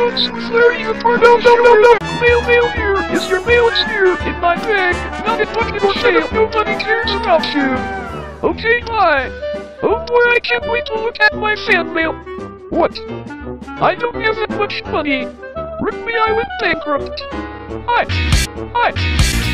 phone's flirting apart. No. Mail here. Is your mail? It's here in my bag. Not a fucking sale. Nobody cares about you. Okay, bye. Oh boy, I can't wait to look at my fan mail. What? I don't have that much money. Rip me, I went bankrupt. Hi.